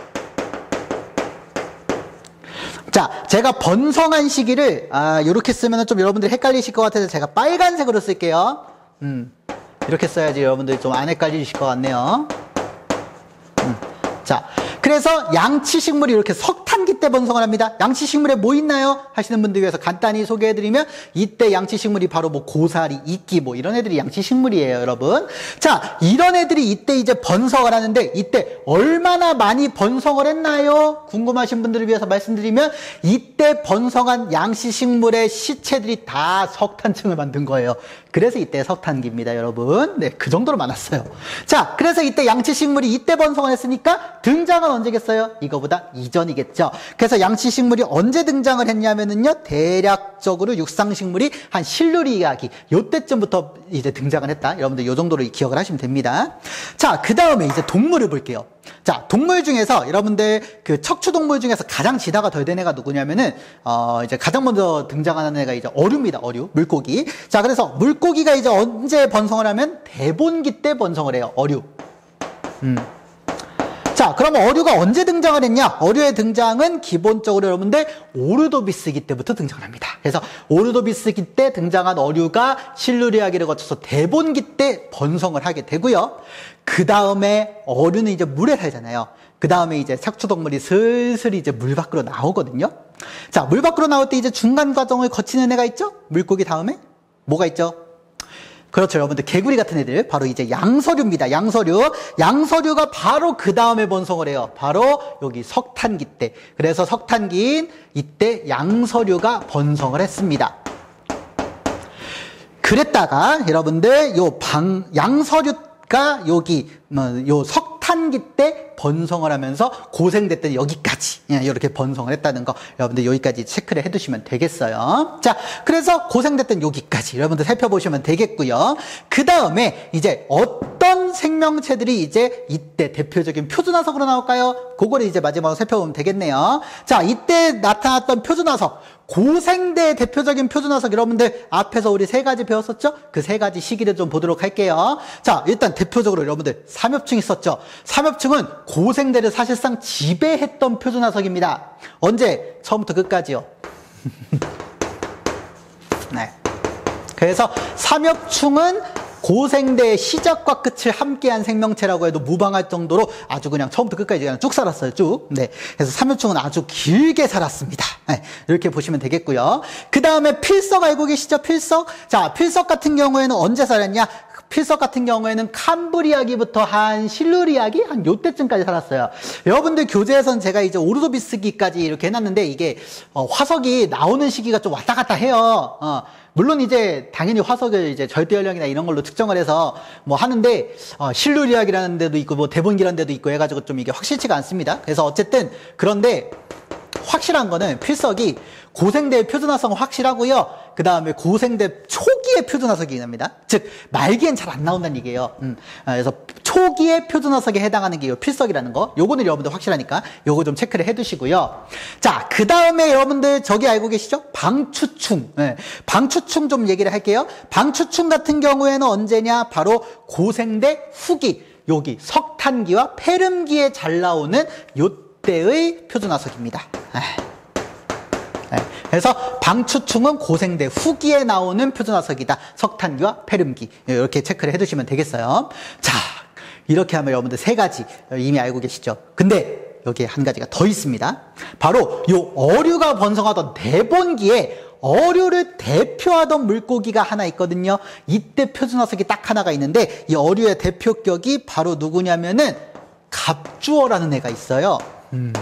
자, 제가 번성한 시기를 아, 이렇게 쓰면 좀 여러분들이 헷갈리실 것 같아서 제가 빨간색으로 쓸게요. 음. 이렇게 써야지 여러분들이 좀 안 헷갈리실 것 같네요. 음. 자, 그래서 양치식물이 이렇게 석탄기 때 번성을 합니다. 양치식물에 뭐 있나요? 하시는 분들 위해서 간단히 소개해드리면, 이때 양치식물이 바로 뭐 고사리, 이끼 뭐 이런 애들이 양치식물이에요, 여러분. 자, 이런 애들이 이때 이제 번성을 하는데, 이때 얼마나 많이 번성을 했나요? 궁금하신 분들을 위해서 말씀드리면, 이때 번성한 양치식물의 시체들이 다 석탄층을 만든 거예요. 그래서 이때 석탄기입니다, 여러분. 네, 그 정도로 많았어요. 자, 그래서 이때 양치식물이 이때 번성을 했으니까 등장은 언제겠어요? 이거보다 이전이겠죠. 그래서 양치식물이 언제 등장을 했냐면은요, 대략적으로 육상식물이 한 실루리 이야기, 요때쯤부터 이제 등장을 했다. 여러분들 요 정도로 기억을 하시면 됩니다. 자, 그 다음에 이제 동물을 볼게요. 자, 동물 중에서 여러분들 그 척추동물 중에서 가장 진화가 덜 된 애가 누구냐면은 어 이제 가장 먼저 등장하는 애가 이제 어류입니다. 어류, 물고기. 자, 그래서 물고기가 이제 언제 번성을 하면 대본기 때 번성을 해요. 어류. 음. 자, 그러면 어류가 언제 등장을 했냐? 어류의 등장은 기본적으로 여러분들 오르도비스기 때부터 등장을 합니다. 그래서 오르도비스기 때 등장한 어류가 실루리아기를 거쳐서 대본기 때 번성을 하게 되고요. 그 다음에 어류는 이제 물에 살잖아요. 그 다음에 이제 척추동물이 슬슬 이제 물 밖으로 나오거든요. 자, 물 밖으로 나올 때 이제 중간 과정을 거치는 애가 있죠? 물고기 다음에 뭐가 있죠? 그렇죠, 여러분들. 개구리 같은 애들. 바로 이제 양서류입니다. 양서류. 양서류가 바로 그 다음에 번성을 해요. 바로 여기 석탄기 때. 그래서 석탄기인 이때 양서류가 번성을 했습니다. 그랬다가 여러분들 요 방, 양서류가 여기, 요 석탄기 때 번성을 하면서 고생됐던 여기까지 이렇게 번성을 했다는 거 여러분들 여기까지 체크를 해두시면 되겠어요. 자, 그래서 고생됐던 여기까지 여러분들 살펴보시면 되겠고요. 그 다음에 이제 어떤 생명체들이 이제 이때 대표적인 표준화석으로 나올까요? 그거를 이제 마지막으로 살펴보면 되겠네요. 자, 이때 나타났던 표준화석, 고생대의 대표적인 표준화석, 여러분들 앞에서 우리 세 가지 배웠었죠? 그 세 가지 시기를 좀 보도록 할게요. 자, 일단 대표적으로 여러분들 삼엽충 있었죠? 삼엽충은 고생대를 사실상 지배했던 표준화석입니다. 언제? 처음부터 끝까지요. 네. 그래서 삼엽충은 고생대의 시작과 끝을 함께한 생명체라고 해도 무방할 정도로 아주 그냥 처음부터 끝까지 그냥 쭉 살았어요, 쭉. 네. 그래서 삼엽충은 아주 길게 살았습니다. 네. 이렇게 보시면 되겠고요. 그 다음에 필석 알고 계시죠? 필석? 자, 필석 같은 경우에는 언제 살았냐? 필석 같은 경우에는 캄브리아기부터 한 실루리아기? 한 요때쯤까지 살았어요. 여러분들 교재에서는 제가 이제 오르도비스기까지 이렇게 해놨는데 이게 어, 화석이 나오는 시기가 좀 왔다 갔다 해요. 어, 물론 이제 당연히 화석을 이제 절대 연령이나 이런 걸로 특정을 해서 뭐 하는데 어, 실루리아기라는 데도 있고 뭐 대본기라는 데도 있고 해가지고 좀 이게 확실치가 않습니다. 그래서 어쨌든 그런데 확실한 거는 필석이 고생대의 표준화성은 확실하고요. 그 다음에 고생대 초기의 표준화석이 납니다. 즉 말기엔 잘 안 나온다는 얘기예요. 음, 그래서 초기의 표준화석에 해당하는 게 이 필석이라는 거. 요거는 여러분들 확실하니까 요거 좀 체크를 해두시고요. 자, 그 다음에 여러분들 저기 알고 계시죠? 방추충. 네, 방추충 좀 얘기를 할게요. 방추충 같은 경우에는 언제냐? 바로 고생대 후기. 여기 석탄기와 페름기에 잘 나오는 요때의 표준화석입니다. 그래서 방추충은 고생대 후기에 나오는 표준화석이다. 석탄기와 페름기. 이렇게 체크를 해두시면 되겠어요. 자, 이렇게 하면 여러분들 세 가지 이미 알고 계시죠? 근데 여기에 한 가지가 더 있습니다. 바로 이 어류가 번성하던 대본기에 어류를 대표하던 물고기가 하나 있거든요. 이때 표준화석이 딱 하나가 있는데 이 어류의 대표격이 바로 누구냐면은 갑주어라는 애가 있어요. 음.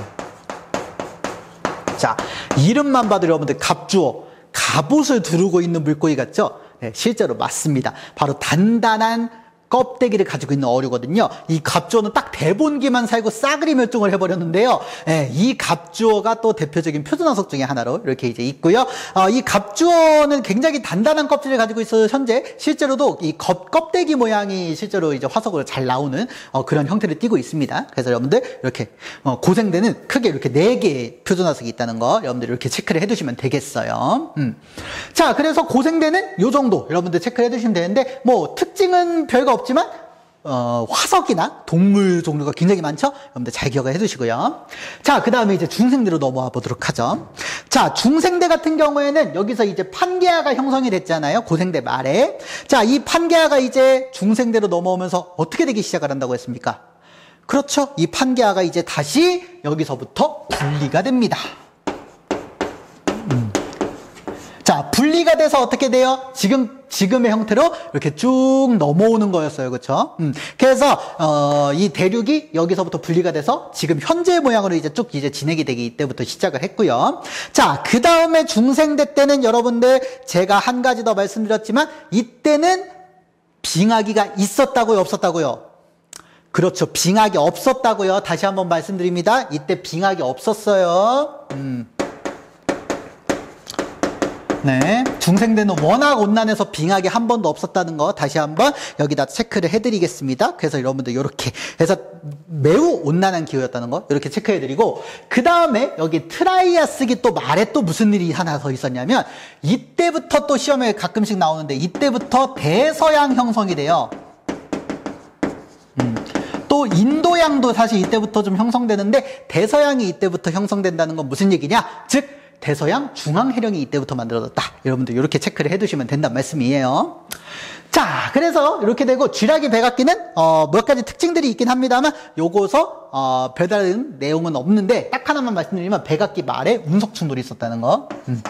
자, 이름만 봐도 여러분들 갑주어, 갑옷을 두르고 있는 물고기 같죠? 네, 실제로 맞습니다. 바로 단단한 껍데기를 가지고 있는 어류거든요. 이 갑주어는 딱 대본기만 살고 싸그리 멸종을 해버렸는데요. 네, 이 갑주어가 또 대표적인 표준화석 중에 하나로 이렇게 이제 있고요. 어, 이 갑주어는 굉장히 단단한 껍질을 가지고 있어서 현재 실제로도 이 껍, 껍데기 모양이 실제로 이제 화석으로 잘 나오는 어, 그런 형태를 띠고 있습니다. 그래서 여러분들 이렇게 어, 고생대는 크게 이렇게 네 개의 표준화석이 있다는 거 여러분들 이렇게 체크를 해두시면 되겠어요. 음. 자, 그래서 고생대는 요 정도 여러분들 체크를 해두시면 되는데 뭐 특징은 별거 없지만 어, 화석이나 동물 종류가 굉장히 많죠? 여러분들 잘 기억을 해두시고요. 자, 그 다음에 이제 중생대로 넘어와 보도록 하죠. 자, 중생대 같은 경우에는 여기서 이제 판게아가 형성이 됐잖아요. 고생대 말에. 자, 이 판게아가 이제 중생대로 넘어오면서 어떻게 되기 시작을 한다고 했습니까? 그렇죠. 이 판게아가 이제 다시 여기서부터 분리가 됩니다. 음. 자, 분리가 돼서 어떻게 돼요? 지금, 지금의 형태로 이렇게 쭉 넘어오는 거였어요. 그쵸? 음, 그래서, 어, 이 대륙이 여기서부터 분리가 돼서 지금 현재 모양으로 이제 쭉 이제 진행이 되기 이때부터 시작을 했고요. 자, 그 다음에 중생대 때는 여러분들 제가 한 가지 더 말씀드렸지만 이때는 빙하기가 있었다고요? 없었다고요? 그렇죠. 빙하기 없었다고요. 다시 한번 말씀드립니다. 이때 빙하기 없었어요. 음. 네, 중생대는 워낙 온난해서 빙하기 한 번도 없었다는 거 다시 한번 여기다 체크를 해드리겠습니다. 그래서 여러분들 이렇게 해서 매우 온난한 기후였다는 거 이렇게 체크해드리고 그 다음에 여기 트라이아스기 또 말에 또 무슨 일이 하나 더 있었냐면 이때부터 또 시험에 가끔씩 나오는데 이때부터 대서양 형성이 돼요. 음. 또 인도양도 사실 이때부터 좀 형성되는데 대서양이 이때부터 형성된다는 건 무슨 얘기냐? 즉 대서양 중앙해령이 이때부터 만들어졌다. 여러분들 이렇게 체크를 해두시면 된다는 말씀이에요. 자, 그래서 이렇게 되고 쥐라기 백악기는 어, 몇 가지 특징들이 있긴 합니다만 요거서 어, 별다른 내용은 없는데 딱 하나만 말씀드리면 백악기 말에 운석 충돌이 있었다는 거. 음.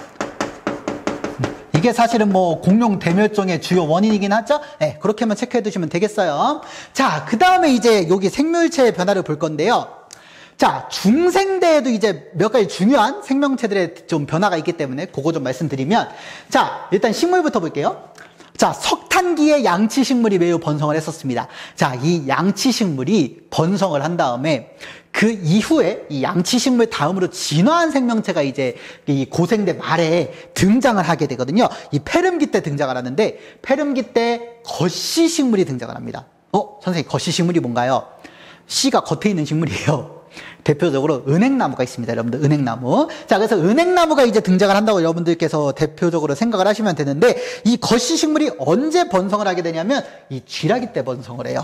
이게 사실은 뭐 공룡 대멸종의 주요 원인이긴 하죠. 네, 그렇게만 체크해 두시면 되겠어요. 자, 그 다음에 이제 여기 생물체의 변화를 볼 건데요. 자, 중생대에도 이제 몇 가지 중요한 생명체들의 좀 변화가 있기 때문에 그거 좀 말씀드리면, 자, 일단 식물부터 볼게요. 자, 석탄기에 양치식물이 매우 번성을 했었습니다. 자, 이 양치식물이 번성을 한 다음에 그 이후에 이 양치식물 다음으로 진화한 생명체가 이제 이 고생대 말에 등장을 하게 되거든요. 이 페름기 때 등장을 하는데 페름기 때 거시식물이 등장을 합니다. 어? 선생님, 거시식물이 뭔가요? 씨가 겉에 있는 식물이에요. 대표적으로 은행나무가 있습니다. 여러분들, 은행나무. 자, 그래서 은행나무가 이제 등장을 한다고 여러분들께서 대표적으로 생각을 하시면 되는데, 이 거시식물이 언제 번성을 하게 되냐면 이 쥐라기 때 번성을 해요.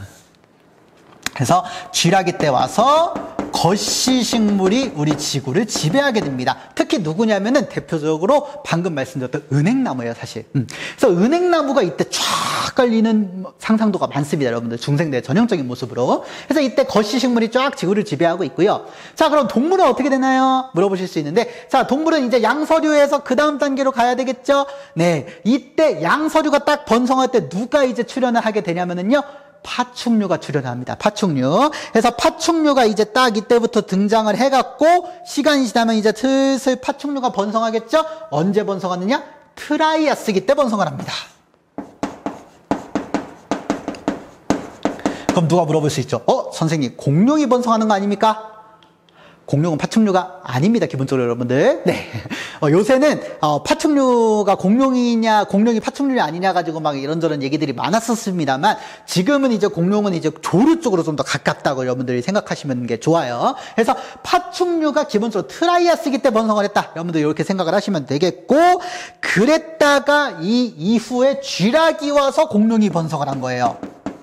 그래서 쥐라기 때 와서 거시식물이 우리 지구를 지배하게 됩니다. 특히 누구냐면은 대표적으로 방금 말씀드렸던 은행나무예요, 사실. 음. 그래서 은행나무가 이때 쫙 걸리는 상상도가 많습니다, 여러분들. 중생대 전형적인 모습으로. 그래서 이때 거시식물이 쫙 지구를 지배하고 있고요. 자, 그럼 동물은 어떻게 되나요? 물어보실 수 있는데, 자, 동물은 이제 양서류에서 그 다음 단계로 가야 되겠죠? 네. 이때 양서류가 딱 번성할 때 누가 이제 출현을 하게 되냐면은요, 파충류가 출현합니다. 파충류. 그래서 파충류가 이제 딱 이때부터 등장을 해갖고 시간이 지나면 이제 슬슬 파충류가 번성하겠죠? 언제 번성하느냐? 트라이아스기 때 번성을 합니다. 그럼 누가 물어볼 수 있죠? 어? 선생님, 공룡이 번성하는 거 아닙니까? 공룡은 파충류가 아닙니다, 기본적으로 여러분들. 네. 어, 요새는, 어, 파충류가 공룡이냐, 공룡이 파충류이 아니냐 가지고 막 이런저런 얘기들이 많았었습니다만, 지금은 이제 공룡은 이제 조류 쪽으로 좀 더 가깝다고 여러분들이 생각하시면 게 좋아요. 그래서 파충류가 기본적으로 트라이아스기 때 번성을 했다. 여러분들 이렇게 생각을 하시면 되겠고, 그랬다가 이 이후에 쥐락이 와서 공룡이 번성을 한 거예요.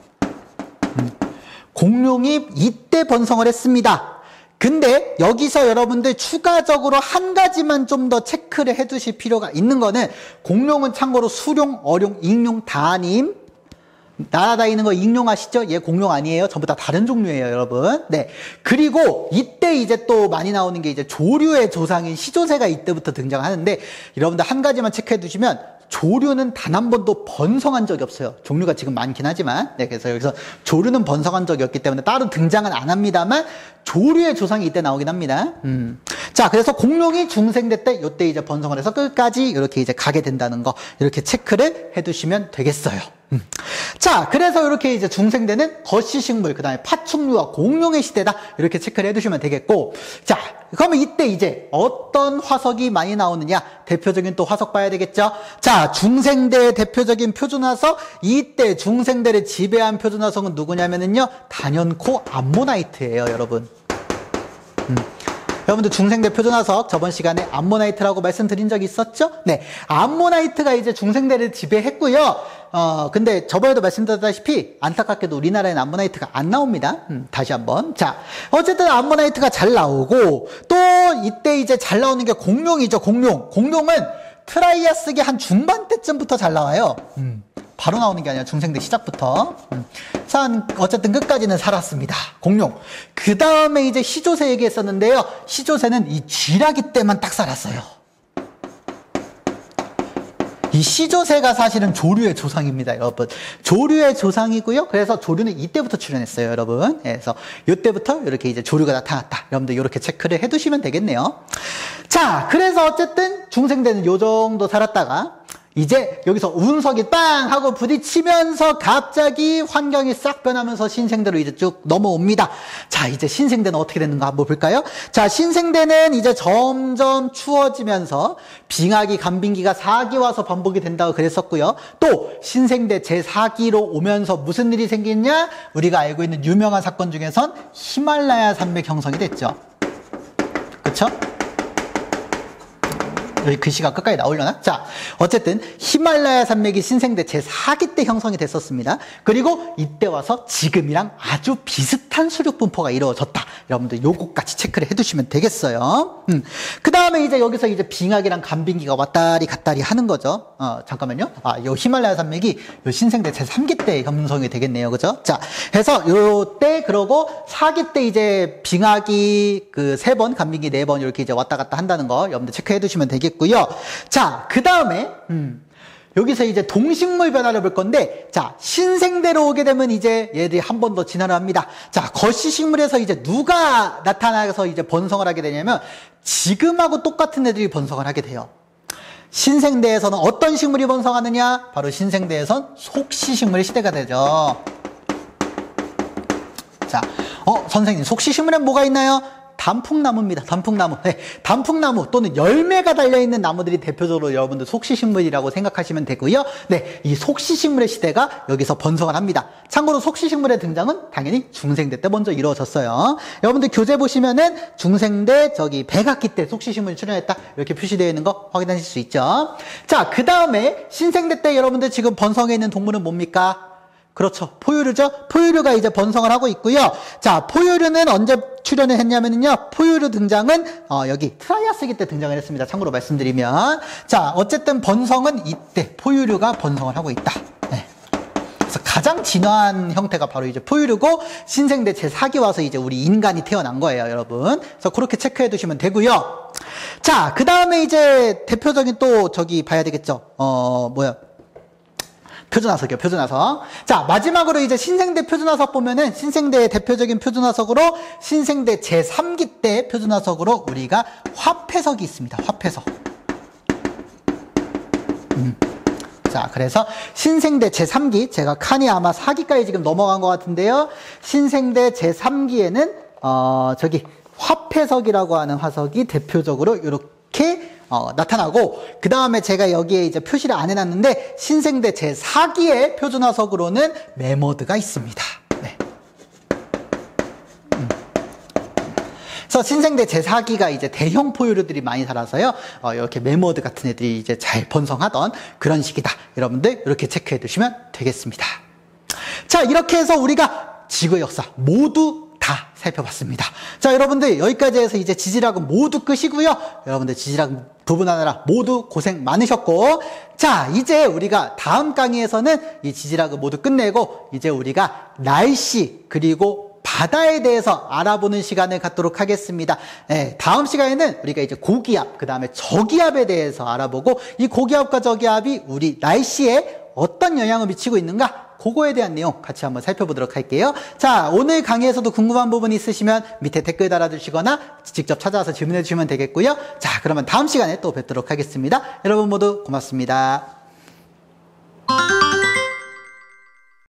음. 공룡이 이때 번성을 했습니다. 근데 여기서 여러분들 추가적으로 한 가지만 좀 더 체크를 해 두실 필요가 있는 거는, 공룡은 참고로 수룡, 어룡, 익룡 다 아님. 날아다니는 거 익룡 아시죠? 얘 공룡 아니에요. 전부 다 다른 종류예요, 여러분. 네. 그리고 이때 이제 또 많이 나오는 게 이제 조류의 조상인 시조새가 이때부터 등장하는데, 여러분들 한 가지만 체크해 두시면, 조류는 단 한 번도 번성한 적이 없어요. 종류가 지금 많긴 하지만. 네, 그래서 여기서 조류는 번성한 적이 없기 때문에 따로 등장은 안 합니다만, 조류의 조상이 이때 나오긴 합니다. 음. 자, 그래서 공룡이 중생대 때, 요때 이제 번성을 해서 끝까지 이렇게 이제 가게 된다는 거, 이렇게 체크를 해 두시면 되겠어요. 음. 자, 그래서 이렇게 이제 중생대는 거시식물, 그 다음에 파충류와 공룡의 시대다. 이렇게 체크를 해 두시면 되겠고. 자, 그러면 이때 이제 어떤 화석이 많이 나오느냐? 대표적인 또 화석 봐야 되겠죠? 자, 중생대의 대표적인 표준화석, 이때 중생대를 지배한 표준화석은 누구냐면은요, 단연코 암모나이트예요, 여러분. 음. 여러분들 중생대 표준화석 저번 시간에 암모나이트라고 말씀드린 적이 있었죠? 네. 암모나이트가 이제 중생대를 지배했고요. 어, 근데 저번에도 말씀드렸다시피 안타깝게도 우리나라에는 암모나이트가 안 나옵니다. 음, 다시 한번. 자, 어쨌든 암모나이트가 잘 나오고, 또 이때 이제 잘 나오는 게 공룡이죠, 공룡. 공룡은 트라이아스기 한 중반 때쯤부터 잘 나와요. 음. 바로 나오는 게 아니라 중생대 시작부터. 음. 자, 어쨌든 끝까지는 살았습니다. 공룡. 그 다음에 이제 시조새 얘기했었는데요. 시조새는 이 쥐라기 때만 딱 살았어요. 이 시조새가 사실은 조류의 조상입니다, 여러분. 조류의 조상이고요. 그래서 조류는 이때부터 출현했어요, 여러분. 그래서 이때부터 이렇게 이제 조류가 나타났다. 여러분들 이렇게 체크를 해두시면 되겠네요. 자, 그래서 어쨌든 중생대는 요 정도 살았다가, 이제 여기서 운석이 빵 하고 부딪히면서 갑자기 환경이 싹 변하면서 신생대로 이제 쭉 넘어옵니다. 자, 이제 신생대는 어떻게 되는가 한번 볼까요? 자, 신생대는 이제 점점 추워지면서 빙하기, 간빙기가 사 기 와서 반복이 된다고 그랬었고요. 또 신생대 제사 기로 오면서 무슨 일이 생기냐? 우리가 알고 있는 유명한 사건 중에선 히말라야 산맥 형성이 됐죠. 그쵸? 여기 글씨가 끝까지 나오려나? 자, 어쨌든 히말라야 산맥이 신생대 제사 기 때 형성이 됐었습니다. 그리고 이때 와서 지금이랑 아주 비슷한 수륙 분포가 이루어졌다. 여러분들 요거 같이 체크를 해두시면 되겠어요. 음. 그 다음에 이제 여기서 이제 빙하기랑 간빙기가 왔다리 갔다리 하는 거죠. 어, 잠깐만요. 아, 요 히말라야 산맥이 요 신생대 제삼 기 때 형성이 되겠네요. 그죠? 자, 해서 요때 그러고 사 기 때 이제 빙하기 그 세 번, 간빙기 네 번 이렇게 이제 왔다 갔다 한다는 거 여러분들 체크해 두시면 되겠고요. 자, 그 다음에 음. 여기서 이제 동식물 변화를 볼 건데, 자, 신생대로 오게 되면 이제 얘들이 한 번 더 진화를 합니다. 자, 거시식물에서 이제 누가 나타나서 이제 번성을 하게 되냐면, 지금하고 똑같은 애들이 번성을 하게 돼요. 신생대에서는 어떤 식물이 번성하느냐? 바로 신생대에선 속시식물 시대가 되죠. 자, 어, 선생님, 속시식물엔 뭐가 있나요? 단풍나무입니다. 단풍나무. 네, 단풍나무 또는 열매가 달려있는 나무들이 대표적으로 여러분들 속시식물이라고 생각하시면 되고요. 네, 이 속시식물의 시대가 여기서 번성을 합니다. 참고로 속시식물의 등장은 당연히 중생대 때 먼저 이루어졌어요. 여러분들 교재 보시면은 중생대 저기 백악기 때 속시식물이 출현했다 이렇게 표시되어 있는 거 확인하실 수 있죠. 자, 그 다음에 신생대 때 여러분들 지금 번성해 있는 동물은 뭡니까? 그렇죠. 포유류죠. 포유류가 이제 번성을 하고 있고요. 자, 포유류는 언제 출연을 했냐면요. 포유류 등장은 어, 여기 트라이아스기 때 등장을 했습니다. 참고로 말씀드리면. 자, 어쨌든 번성은 이때 포유류가 번성을 하고 있다. 네. 그래서 가장 진화한 형태가 바로 이제 포유류고 신생대 제사 기 와서 이제 우리 인간이 태어난 거예요, 여러분. 그래서 그렇게 체크해 두시면 되고요. 자, 그 다음에 이제 대표적인 또 저기 봐야 되겠죠. 어, 뭐야. 표준화석이요, 표준화석. 자, 마지막으로 이제 신생대 표준화석 보면은 신생대의 대표적인 표준화석으로 신생대 제삼 기 때 표준화석으로 우리가 화폐석이 있습니다. 화폐석. 음. 자, 그래서 신생대 제삼 기, 제가 칸이 아마 사 기까지 지금 넘어간 것 같은데요. 신생대 제삼 기에는 어, 저기 화폐석이라고 하는 화석이 대표적으로 이렇게 어, 나타나고, 그 다음에 제가 여기에 이제 표시를 안 해놨는데, 신생대 제사 기의 표준화석으로는 메머드가 있습니다. 네. 음. 그래서 신생대 제사 기가 이제 대형 포유류들이 많이 살아서요, 어, 이렇게 메머드 같은 애들이 이제 잘 번성하던 그런 시기다. 여러분들, 이렇게 체크해 두시면 되겠습니다. 자, 이렇게 해서 우리가 지구의 역사 모두 다 살펴봤습니다. 자, 여러분들 여기까지 해서 이제 지질학은 모두 끝이고요. 여러분들 지질학 부분하느라 모두 고생 많으셨고, 자, 이제 우리가 다음 강의에서는 이 지질학을 모두 끝내고 이제 우리가 날씨 그리고 바다에 대해서 알아보는 시간을 갖도록 하겠습니다. 네, 다음 시간에는 우리가 이제 고기압, 그 다음에 저기압에 대해서 알아보고 이 고기압과 저기압이 우리 날씨에 어떤 영향을 미치고 있는가, 그거에 대한 내용 같이 한번 살펴보도록 할게요. 자, 오늘 강의에서도 궁금한 부분 있으시면 밑에 댓글 달아주시거나 직접 찾아와서 질문해 주시면 되겠고요. 자, 그러면 다음 시간에 또 뵙도록 하겠습니다. 여러분 모두 고맙습니다.